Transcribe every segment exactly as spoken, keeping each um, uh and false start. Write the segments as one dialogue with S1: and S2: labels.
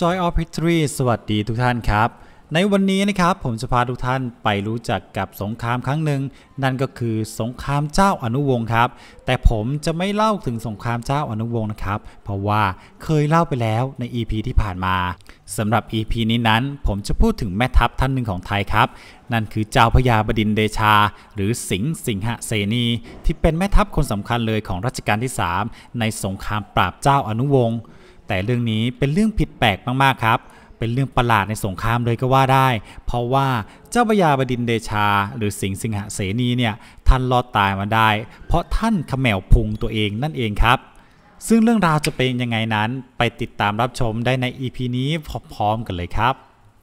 S1: Joy of History สวัสดีทุกท่านครับในวันนี้นะครับผมจะพาทุกท่านไปรู้จักกับสงครามครั้งหนึ่งนั่นก็คือสงครามเจ้าอนุวงศ์ครับแต่ผมจะไม่เล่าถึงสงครามเจ้าอนุวงศ์นะครับเพราะว่าเคยเล่าไปแล้วใน อี พี ที่ผ่านมาสำหรับ อี พี นี้นั้นผมจะพูดถึงแม่ทัพท่านหนึ่งของไทยครับนั่นคือเจ้าพญาบดินทร์เดชาหรือสิงห์สิงหเสนีที่เป็นแม่ทัพคนสำคัญเลยของรัชกาลที่สามในสงครามปราบเจ้าอนุวงศ์แต่เรื่องนี้เป็นเรื่องผิดแปลกมากๆครับเป็นเรื่องประหลาดในสงครามเลยก็ว่าได้เพราะว่าเจ้าพญาบดินทร์เดชาหรือสิงห์สิงหเสนีเนี่ยท่านรอดตายมาได้เพราะท่านเขม่าวพุงตัวเองนั่นเองครับซึ่งเรื่องราวจะเป็นยังไงนั้นไปติดตามรับชมได้ใน อี พี นี้พร้อมๆกันเลยครับ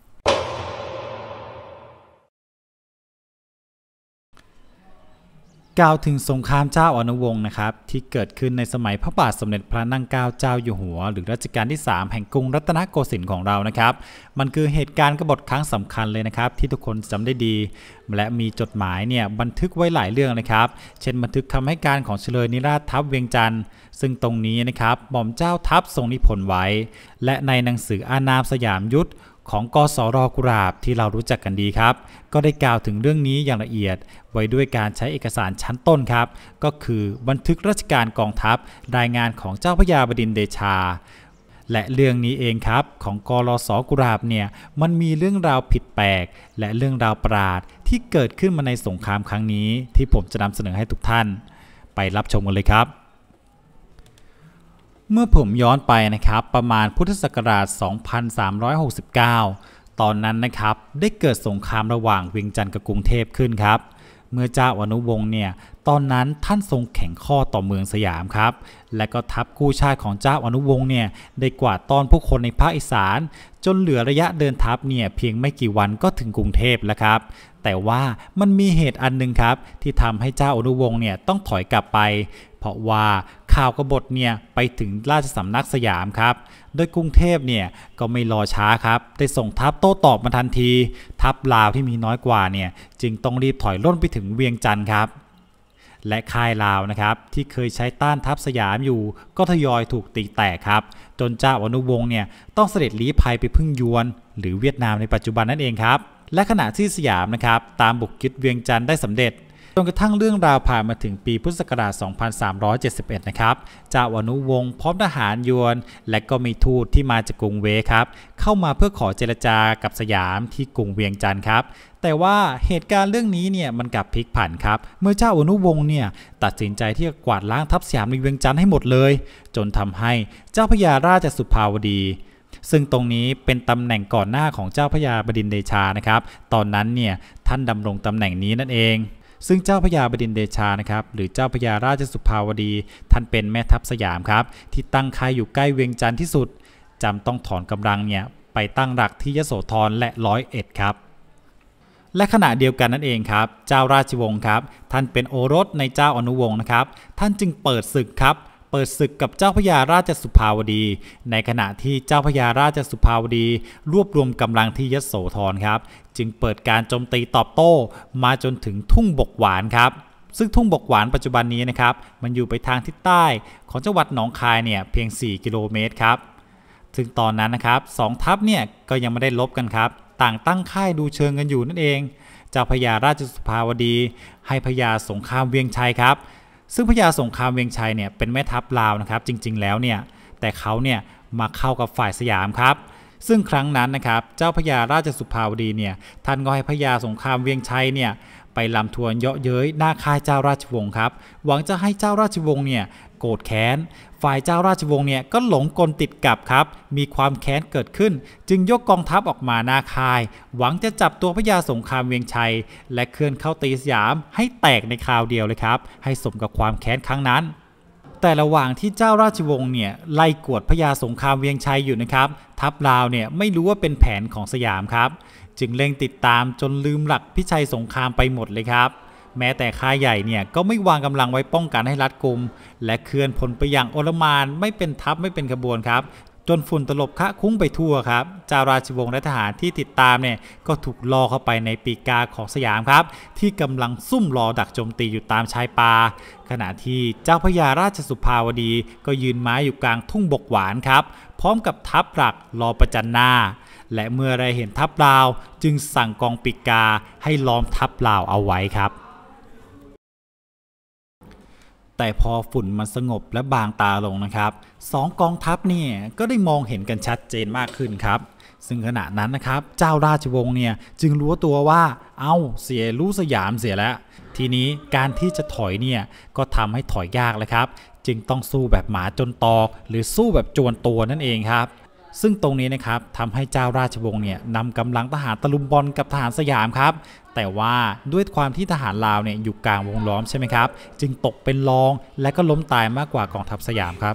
S1: กล่าวถึงสงครามเจ้าอนุวงศ์นะครับที่เกิดขึ้นในสมัยพระบาทสมเด็จพระนั่งเกล้าเจ้าอยู่หัวหรือรัชกาลที่สามแห่งกรุงรัตนโกสินทร์ของเรานะครับมันคือเหตุการณ์กบฏครั้งสำคัญเลยนะครับที่ทุกคนจำได้ดีและมีจดหมายเนี่ยบันทึกไว้หลายเรื่องนะครับเช่นบันทึกคำให้การของเฉลยนิราชทัพเวียงจันทร์ซึ่งตรงนี้นะครับหม่อมเจ้าทัพทรงนิพนธ์ไว้และในหนังสืออานามสยามยุทธของกสร.กุหลาบที่เรารู้จักกันดีครับก็ได้กล่าวถึงเรื่องนี้อย่างละเอียดไว้ด้วยการใช้เอกสารชั้นต้นครับก็คือบันทึกราชการกองทัพรายงานของเจ้าพญาบดินทร์เดชาและเรื่องนี้เองครับของกรสกุหลาบเนี่ยมันมีเรื่องราวผิดแปลกและเรื่องราวประหลาดที่เกิดขึ้นมาในสงครามครั้งนี้ที่ผมจะนำเสนอให้ทุกท่านไปรับชมกันเลยครับเมื่อผมย้อนไปนะครับประมาณพุทธศักราช สองพันสามร้อยหกสิบเก้า ตอนนั้นนะครับได้เกิดสงครามระหว่างเวียงจันทร์กับกรุงเทพขึ้นครับเมื่อเจ้าอนุวงศ์เนี่ยตอนนั้นท่านทรงแข็งข้อต่อเมืองสยามครับและก็ทัพกู้ชาติของเจ้าอนุวงศ์เนี่ยได้กวาดต้อนผู้คนในภาคอีสานจนเหลือระยะเดินทัพเนี่ยเพียงไม่กี่วันก็ถึงกรุงเทพแล้วครับแต่ว่ามันมีเหตุอันหนึ่งครับที่ทำให้เจ้าอนุวงศ์เนี่ยต้องถอยกลับไปเพราะว่าข่าวกบฏเนี่ยไปถึงราชสำนักสยามครับโดยกรุงเทพเนี่ยก็ไม่รอช้าครับได้ส่งทัพโต้ตอบมาทันทีทัพลาวที่มีน้อยกว่าเนี่ยจึงต้องรีบถอยร่นไปถึงเวียงจันทร์ครับและค่ายลาวนะครับที่เคยใช้ต้านทัพสยามอยู่ก็ทยอยถูกตีแตกครับจนเจ้าอนุวงศ์เนี่ยต้องเสด็จลี้ภัยไปพึ่งยวนหรือเวียดนามในปัจจุบันนั่นเองครับและขณะที่สยามนะครับตามบุกยึดเวียงจันทร์ได้สำเร็จจนกระทั่งเรื่องราวผ่านมาถึงปีพุทธศักราช สองพันสามร้อยเจ็ดสิบเอ็ด นะครับเจ้าอนุวงศ์พร้อมทหารยวนและก็มีทูตที่มาจากกรุงเวครับเข้ามาเพื่อขอเจรจากับสยามที่กรุงเวียงจันทร์ครับแต่ว่าเหตุการณ์เรื่องนี้เนี่ยมันกลับพลิกผันครับเมื่อเจ้าอนุวงศ์เนี่ยตัดสินใจที่จะกวาดล้างทัพสยามในเวียงจันทร์ให้หมดเลยจนทำให้เจ้าพญาราชสุภาวดีซึ่งตรงนี้เป็นตำแหน่งก่อนหน้าของเจ้าพญาบดินทร์เดชานะครับตอนนั้นเนี่ยท่านดำรงตำแหน่งนี้นั่นเองซึ่งเจ้าพญาบดินทร์เดชานะครับหรือเจ้าพญาราชสุภาวดีท่านเป็นแม่ทัพสยามครับที่ตั้งค่ายอยู่ใกล้เวียงจันทร์ที่สุดจำต้องถอนกำลังเนี่ยไปตั้งหลักที่ยโสธรและร้อยเอ็ดครับและขณะเดียวกันนั่นเองครับเจ้าราชวงศ์ครับท่านเป็นโอรสในเจ้าอนุวงศ์นะครับท่านจึงเปิดศึกครับเปิดศึกกับเจ้าพญาราชสุภาวดีในขณะที่เจ้าพญาราชสุภาวดีรวบรวมกำลังที่ยโสธรครับจึงเปิดการโจมตีตอบโต้มาจนถึงทุ่งบกหวานครับซึ่งทุ่งบกหวานปัจจุบันนี้นะครับมันอยู่ไปทางทิศใต้ของจังหวัดหนองคายเนี่ยเพียงสี่กิโลเมตรครับซึ่งตอนนั้นนะครับสองทัพเนี่ยก็ยังไม่ได้ลบกันครับต่างตั้งค่ายดูเชิงกันอยู่นั่นเองเจ้าพญาราชสุภาวดีให้พญาสงครามเวียงชัยครับซึ่งพญาสงครามเวียงชัยเนี่ยเป็นแม่ทัพลาวนะครับจริงๆแล้วเนี่ยแต่เขาเนี่ยมาเข้ากับฝ่ายสยามครับซึ่งครั้งนั้นนะครับเจ้าพญาราชสุภาวดีเนี่ยท่านก็ให้พญาสงครามเวียงชัยเนี่ยไปลำทวนเยาะเย้ยหน้าค่ายเจ้าราชวงศ์ครับหวังจะให้เจ้าราชวงศ์เนี่ยโกรธแค้นฝ่ายเจ้าราชวงศ์เนี่ยก็หลงกลติดกับครับมีความแค้นเกิดขึ้นจึงยกกองทัพออกมาหน้าค่ายหวังจะจับตัวพญาสงครามเวียงชัยและเคลื่อนเข้าตีสยามให้แตกในคราวเดียวเลยครับให้สมกับความแค้นครั้งนั้นแต่ระหว่างที่เจ้าราชวงศ์เนี่ยไล่กวดพญาสงครามเวียงชัยอยู่นะครับทัพลาวเนี่ยไม่รู้ว่าเป็นแผนของสยามครับจึงเร่งติดตามจนลืมหลักพิชัยสงครามไปหมดเลยครับแม้แต่ค่ายใหญ่เนี่ยก็ไม่วางกำลังไว้ป้องกันให้รัดกุมและเคลื่อนพลไปอย่างโอลหม่านไม่เป็นทัพไม่เป็นขบวนครับจจนฝุ่นตลบคะคุ้งไปทั่วครับเจ้าราชวงศ์และทหารที่ติดตามเนี่ยก็ถูกล่อเข้าไปในปีกาของสยามครับที่กำลังซุ่มรอดักโจมตีอยู่ตามชายป่าขณะที่เจ้าพญาราชสุภาวดีก็ยืนม้าอยู่กลางทุ่งบกหวานครับพร้อมกับทัพหลักรอประจันหน้าและเมื่อได้เห็นทัพลาวจึงสั่งกองปีกาให้ล้อมทัพลาวเอาไว้ครับแต่พอฝุ่นมันสงบและบางตาลงนะครับสองกองทัพเนี่ยก็ได้มองเห็นกันชัดเจนมากขึ้นครับซึ่งขณะนั้นนะครับเจ้าราชวงศ์เนี่ยจึงรู้ตัวว่าเอ้าเสียรู้สยามเสียแล้วทีนี้การที่จะถอยเนี่ยก็ทำให้ถอยยากเลยครับจึงต้องสู้แบบหมาจนตอกหรือสู้แบบจวนตัวนั่นเองครับซึ่งตรงนี้นะครับทำให้เจ้าราชวงศ์เนี่ยนำกำลังทหารตะลุมบอลกับทหารสยามครับแต่ว่าด้วยความที่ทหารลาวเนี่ยอยู่กลางวงล้อมใช่ไหมครับจึงตกเป็นรองและก็ล้มตายมากกว่ากองทัพสยามครับ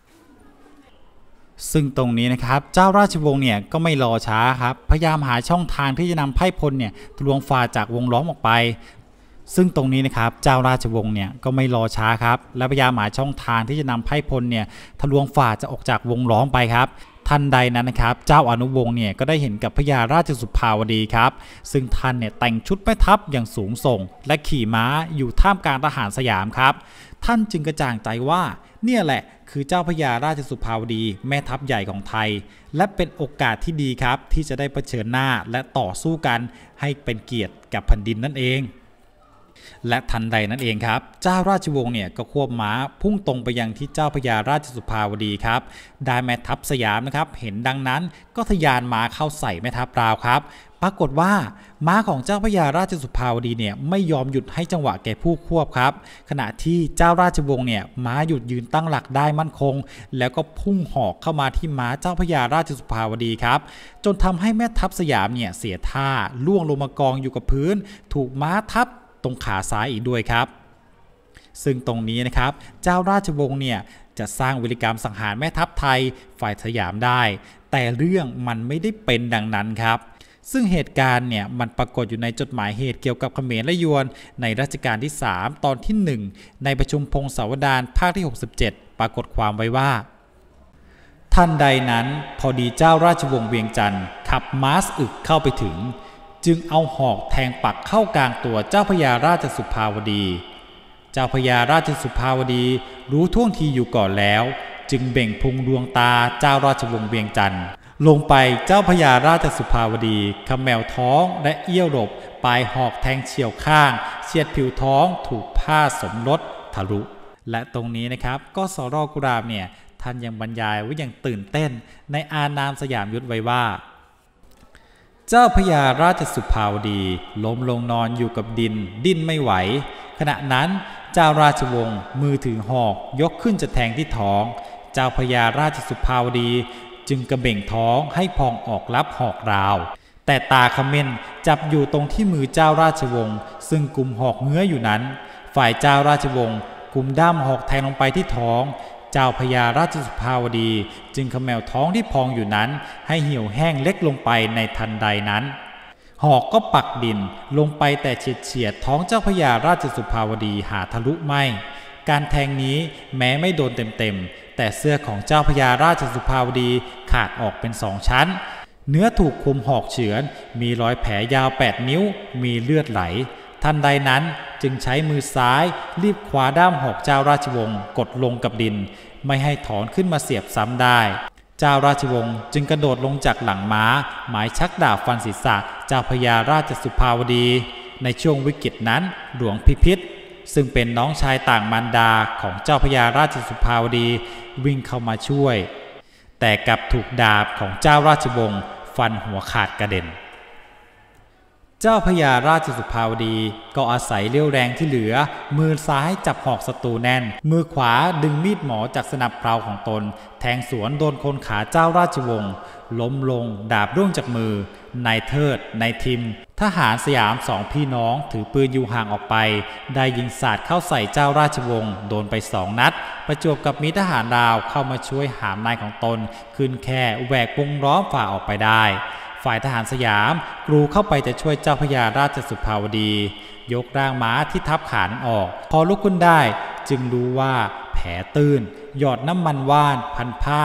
S1: ซึ่งตรงนี้นะครับเจ้าราชวงศ์เนี่ยก็ไม่รอช้าครับพยายามหาช่องทางที่จะนำไพร่พลเนี่ยทะลวงฝ่าจากวงล้อมออกไปซึ่งตรงนี้นะครับเจ้าราชวงศ์เนี่ยก็ไม่รอช้าครับและพยายามหาช่องทางที่จะนำไพร่พลเนี่ยทะลวงฝ่าจะออกจากวงล้อมไปครับทันใดนั้นนะครับเจ้าอนุวงศ์เนี่ยก็ได้เห็นกับพญาราชสุภาวดีครับซึ่งท่านเนี่ยแต่งชุดแม่ทัพอย่างสูงส่งและขี่ม้าอยู่ท่ามกลางทหารสยามครับท่านจึงกระจ่างใจว่าเนี่ยแหละคือเจ้าพญาราชสุภาวดีแม่ทัพใหญ่ของไทยและเป็นโอกาสที่ดีครับที่จะได้เผชิญหน้าและต่อสู้กันให้เป็นเกียรติกับแผ่นดินนั่นเองและทันใดนั้นเองครับเจ้าราชวงศ์เนี่ยก็ควบม้าพุ่งตรงไปยังที่เจ้าพญาราชสุภาวดีครับได้แม่ทัพสยามนะครับเห็นดังนั้นก็ทะยานม้าเข้าใส่แม่ทัพลาวครับปรากฏว่าม้าของเจ้าพญาราชสุภาวดีเนี่ยไม่ยอมหยุดให้จังหวะแก่ผู้ควบครับขณะที่เจ้าราชวงศ์เนี่ยม้าหยุดยืนตั้งหลักได้มั่นคงแล้วก็พุ่งหอกเข้ามาที่ม้าเจ้าพญาราชสุภาวดีครับจนทำให้แม่ทัพสยามเนี่ยเสียท่าล่วงลงมากองอยู่กับพื้นถูกม้าทับตรงขาซ้ายอีกด้วยครับซึ่งตรงนี้นะครับเจ้าราชวงศ์เนี่ยจะสร้างวิริกรรมสังหารแม่ทัพไทยฝ่ายสยามได้แต่เรื่องมันไม่ได้เป็นดังนั้นครับซึ่งเหตุการณ์เนี่ยมันปรากฏอยู่ในจดหมายเหตุเกี่ยวกับเขมรและยวนในรัชกาลที่สามตอนที่หนึ่งในประชุมพงศาวดารภาคที่หกสิบเจ็ดปรากฏความไว้ว่าทันใดนั้นพอดีเจ้าราชวงศ์เวียงจันทร์ขับม้าอึกเข้าไปถึงจึงเอาหอกแทงปักเข้ากลางตัวเจ้าพญาราชสุภาวดีเจ้าพญาราชสุภาวดีรู้ท่วงทีอยู่ก่อนแล้วจึงเบ่งพุงดวงตาเจ้าราชวงศ์เวียงจันทร์ลงไปเจ้าพญาราชสุภาวดีขมแมวท้องและเอี้ยวหลบปลายหอกแทงเฉี่ยวข้างเฉียดผิวท้องถูกผ้าสมรสทะลุและตรงนี้นะครับก็สรกุรามเนี่ยท่านยังบรรยายไว้อย่างตื่นเต้นในอานามสยามยุทธไว้ว่าเจ้าพญาราชสุภาวดีล้มลงนอนอยู่กับดินดิ้นไม่ไหวขณะนั้นเจ้าราชวงศ์มือถือหอกยกขึ้นจะแทงที่ท้องเจ้าพญาราชสุภาวดีจึงกระเบ่งท้องให้พองออกรับหอกราวแต่ตาเขม่นจับอยู่ตรงที่มือเจ้าราชวงศ์ซึ่งกุมหอกเงื้ออยู่นั้นฝ่ายเจ้าราชวงศ์กุมด้ามหอกแทงลงไปที่ท้องเจ้าพญาราชสุภาวดีจึงเขม่าท้องที่พองอยู่นั้นให้เหี่ยวแห้งเล็กลงไปในทันใดนั้นหอกก็ปักดินลงไปแต่เฉียดเฉียดท้องเจ้าพญาราชสุภาวดีหาทะลุไม่การแทงนี้แม้ไม่โดนเต็มๆแต่เสื้อของเจ้าพญาราชสุภาวดีขาดออกเป็นสองชั้นเนื้อถูกคมหอกเฉือนมีรอยแผลยาวแปดนิ้วมีเลือดไหลทันใดนั้นจึงใช้มือซ้ายรีบคว้าด้ามหอกเจ้าราชวงศ์กดลงกับดินไม่ให้ถอนขึ้นมาเสียบซ้ำได้เจ้าราชวงศ์จึงกระโดดลงจากหลังม้าหมายชักดาบฟันศีรษะเจ้าพญาราชสุภาวดีในช่วงวิกฤตนั้นหลวงพิพิธซึ่งเป็นน้องชายต่างมารดาของเจ้าพญาราชสุภาวดีวิ่งเข้ามาช่วยแต่กลับถูกดาบของเจ้าราชวงศ์ฟันหัวขาดกระเด็นเจ้าพญาราชสุภาวดีก็อาศัยเรี่ยวแรงที่เหลือมือซ้ายจับหอกศัตรูแน่นมือขวาดึงมีดหมอจากสนับเพลาของตนแทงสวนโดนคนขาเจ้าราชวงศ์ล้มลงดาบร่วงจากมือนายเทิดนายทิมทหารสยามสองพี่น้องถือปืนอยู่ห่างออกไปได้ยิงสาดเข้าใส่เจ้าราชวงศ์โดนไปสองนัดประจวบกับมีทหารลาวเข้ามาช่วยหามนายของตนขึ้นแค่แหวกวงล้อมฝ่าออกไปได้ฝ่ายทหารสยามกรูเข้าไปจะช่วยเจ้าพญาราชสุภาวดียกร่างม้าที่ทับขานั้นออกพอลุกขึ้นได้จึงรู้ว่าแผลตื้นหยอดน้ำมันว่านพันผ้าพ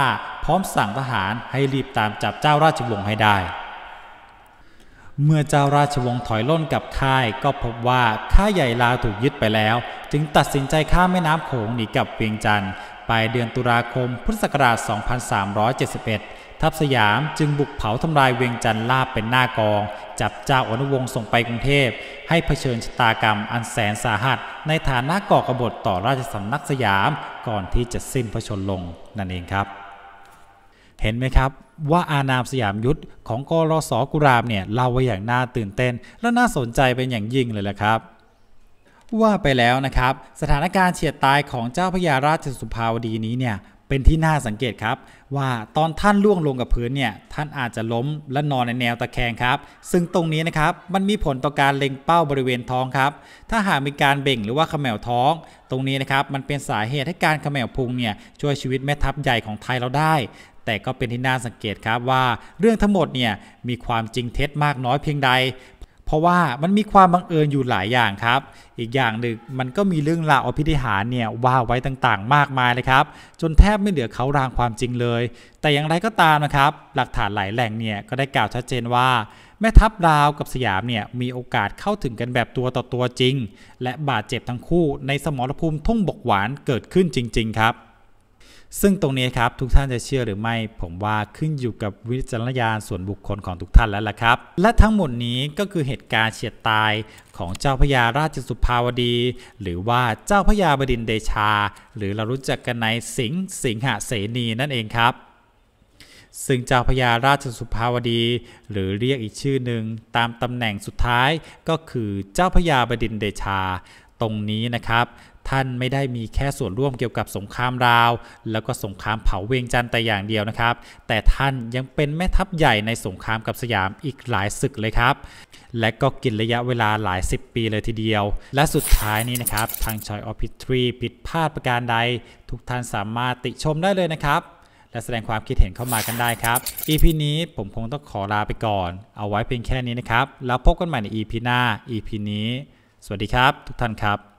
S1: ร้อมสั่งทหารให้รีบตามจับเจ้าราชวงศ์ให้ได้เมื่อเจ้าราชวงศ์ถอยล่นกับค่ายก็พบว่าค่ายใหญ่ลาวถูกยึดไปแล้วจึงตัดสินใจข้ามแม่น้ำโขงหนีกลับเวียงจันทร์ปลายเดือนตุลาคมพุทธศักราช สองพันสามร้อยเจ็ดสิบเอ็ด ทัพสยามจึงบุกเผาทำลายเวียงจันทร์ราบเป็นหน้ากองจับเจ้าอนุวงศ์ส่งไปกรุงเทพให้เผชิญชะตากรรมอันแสนสาหัสในฐานะก่อกบฏต่อราชสำนักสยามก่อนที่จะสิ้นพระชนม์ลงนั่นเองครับเห็นไหมครับว่าอานามสยามยุทธของกรส.กุรามเนี่ยเล่าไว้อย่างน่าตื่นเต้นและน่าสนใจเป็นอย่างยิ่งเลยแหละครับว่าไปแล้วนะครับสถานการณ์เฉียดตายของเจ้าพระยาราชสุภาวดีนี้เนี่ยเป็นที่น่าสังเกตครับว่าตอนท่านล่วงลงกับพื้นเนี่ยท่านอาจจะล้มและนอนในแนวตะแคงครับซึ่งตรงนี้นะครับมันมีผลต่อการเล็งเป้าบริเวณท้องครับถ้าหากมีการเบ่งหรือว่าเขม่าท้องตรงนี้นะครับมันเป็นสาเหตุให้การเขม่าพุงเนี่ยช่วยชีวิตแม่ทัพใหญ่ของไทยเราได้แต่ก็เป็นที่น่าสังเกตครับว่าเรื่องทั้งหมดเนี่ยมีความจริงเท็จมากน้อยเพียงใดเพราะว่ามันมีความบังเอิญอยู่หลายอย่างครับอีกอย่างหนึ่งมันก็มีเรื่องราวอภิธิหารเนี่ยว่าไว้ต่างๆมากมายเลยครับจนแทบไม่เหลือเขารางความจริงเลยแต่อย่างไรก็ตามนะครับหลักฐานหลายแหล่งเนี่ยก็ได้กล่าวชัดเจนว่าแม่ทัพลาวกับสยามเนี่ยมีโอกาสเข้าถึงกันแบบตัวต่อตัวจริงและบาดเจ็บทั้งคู่ในสมรภูมิทุ่งบกหวานเกิดขึ้นจริงๆครับซึ่งตรงนี้ครับทุกท่านจะเชื่อหรือไม่ผมว่าขึ้นอยู่กับวิจารณญาณส่วนบุคคลของทุกท่านแล้วล่ะครับและทั้งหมดนี้ก็คือเหตุการณ์เฉียดตายของเจ้าพระยาราชสุภาวดีหรือว่าเจ้าพระยาบดินทร์เดชาหรือเรารู้จักกันในสิงห์สิงหเสนีนั่นเองครับซึ่งเจ้าพระยาราชสุภาวดีหรือเรียกอีกชื่อหนึ่งตามตำแหน่งสุดท้ายก็คือเจ้าพระยาบดินทร์เดชาตรงนี้นะครับท่านไม่ได้มีแค่ส่วนร่วมเกี่ยวกับสงครามลาวแล้วก็สงครามเผาเวียงจันทร์แต่อย่างเดียวนะครับแต่ท่านยังเป็นแม่ทัพใหญ่ในสงครามกับสยามอีกหลายศึกเลยครับและก็กินระยะเวลาหลายสิบปีเลยทีเดียวและสุดท้ายนี้นะครับทาง Choice of History ผิดพลาดประการใดทุกท่านสามารถติชมได้เลยนะครับและแสดงความคิดเห็นเข้ามากันได้ครับ อี พี นี้ผมคงต้องขอลาไปก่อนเอาไว้เพียงแค่นี้นะครับแล้วพบกันใหม่ใน อี พี หน้า อี พี นี้สวัสดีครับทุกท่านครับ